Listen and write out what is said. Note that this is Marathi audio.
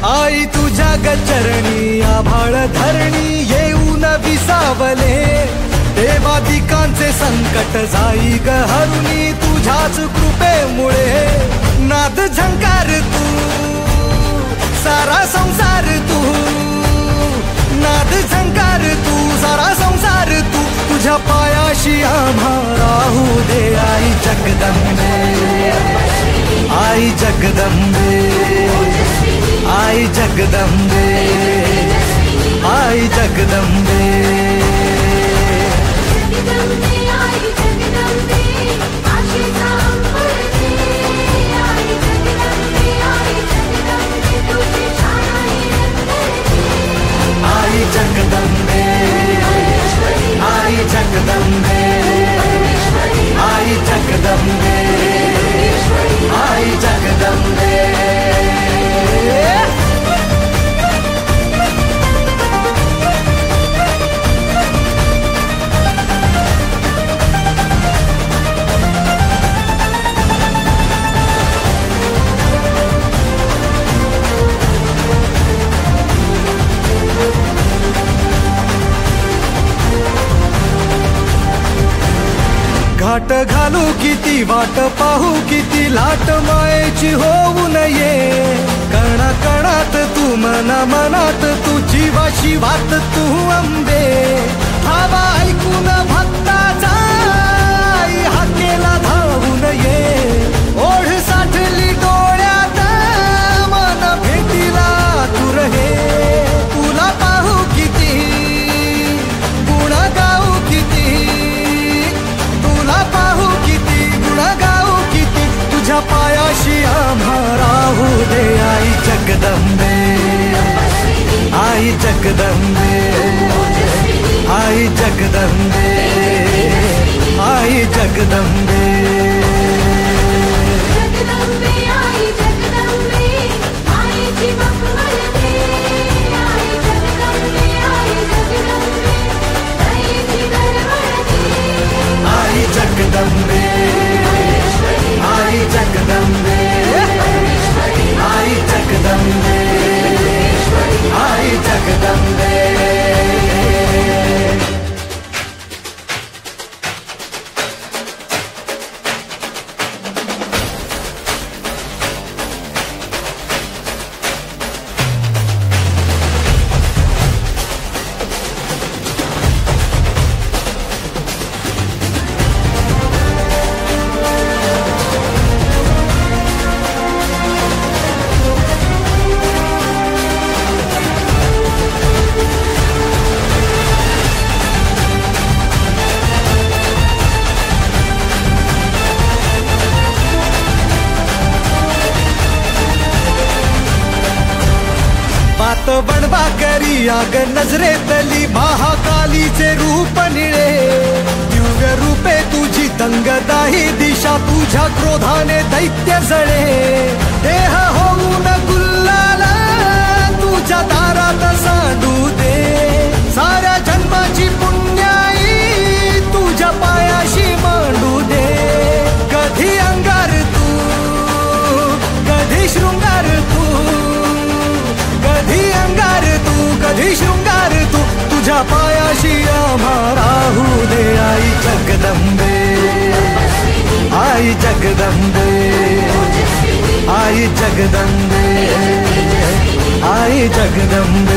आई तुझ्या गचरणी आभाळ धरणी येऊन विसावले, देवादिकांचे संकट जाई ग हरुणी तुझ्याच कृपेमुळे. नाद झंकार तू सारा संसार तू, नाद झंकार तू सारा संसार तू, तुझ्या पायाशी आम्हा राहू दे. आई जगदंबे, आई जगदंबे, आई जगदंबे, आई जगदंबे. आई जगदंबे, आई जगदंबे, आई जगदंबे, आई जगदंबे. घाट घालू किती वाट पाहू किती लाट मायेची होऊ नये. कणा कणात तू मना मनात तू जीवाशी वात तू अंबे. धावा ऐकून भक्ताचा आई हाकेला धावू नये. ओढ साठली डोळ्यात मन भेटीला तू रहे. तुला पाहू किती गुण गाऊ किती, तुला पाहू किती गुण गाऊ किती, तुझ्या पायाशी आम्हा राहू दे. आई जगदंबे, आई जगदंबे, आई जगदंबे, आई जगदंबे. जगदंबे, आई जगदंबे, आई जगदंबे, आई जगदंबे. बात बनवा करी आग नजरेतली महाकालीचे रूप निळे. दिव्य रूपे तुझी दंगदाही दिशा तुझ्या क्रोधाने दैत्य जळे. देह होऊन गुल्लाला तुझ्या दारात सांडू दे. साऱ्या जन्माची पुण्याई तुझ्या पायाशी मांडू दे. कधी अंगार तू कधी शृंगार तू, कधी अंगार तू कधी शृंगार तू, तुझ्या पायाशी आम्हा राहू दे. आई जगदंबे, आई जगदंबे, आई जगदंबे, आई जगदंबे.